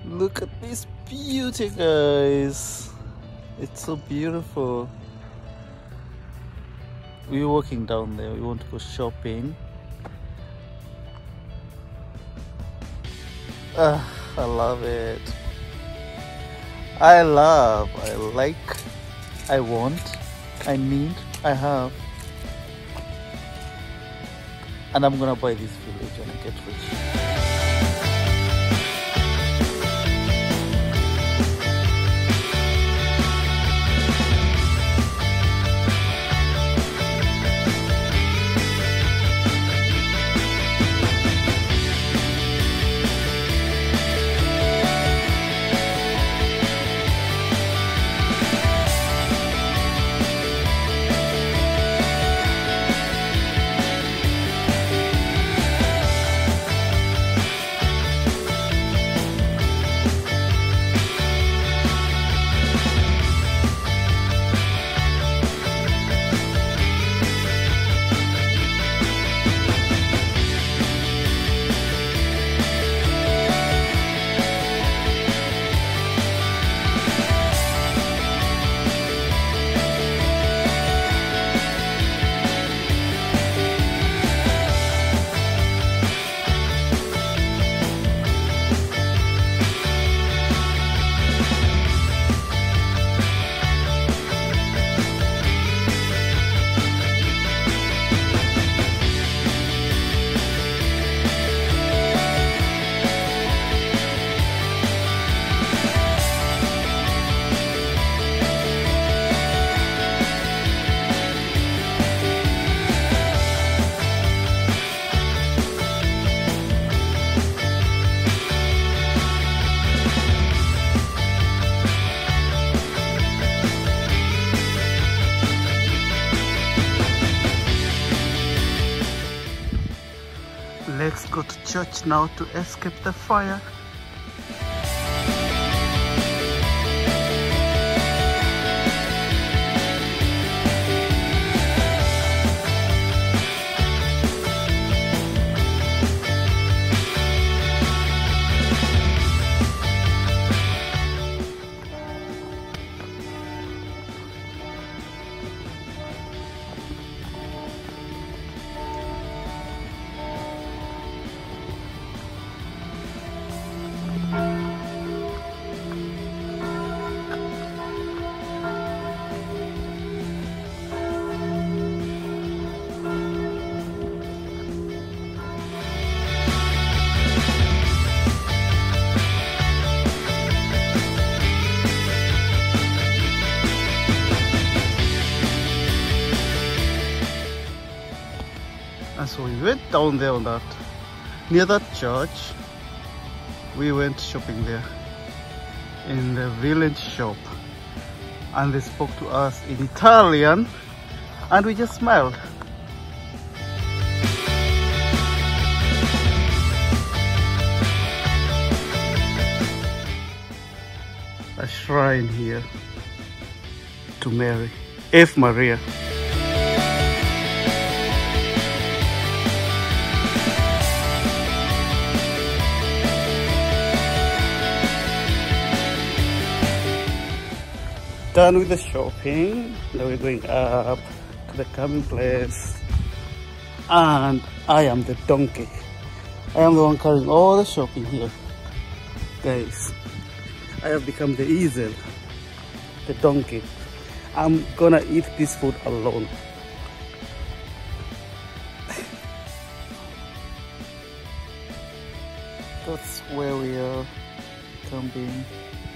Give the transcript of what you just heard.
Look at this beauty, guys. It's so beautiful. We're walking down there. We want to go shopping. I love it. I like, I want, I need, I have. And I'm gonna buy this village when I get rich. Let's go to church now to escape the fire. And so we went down there on that, near that church. We went shopping there in the village shop, and they spoke to us in Italian, and we just smiled. A shrine here to Mary, F. Maria. Done with the shopping. Now we're going up to the camping place, and I am the donkey. I am the one carrying all the shopping here, guys. I have become the easel, the donkey. I'm gonna eat this food alone. That's where we are camping.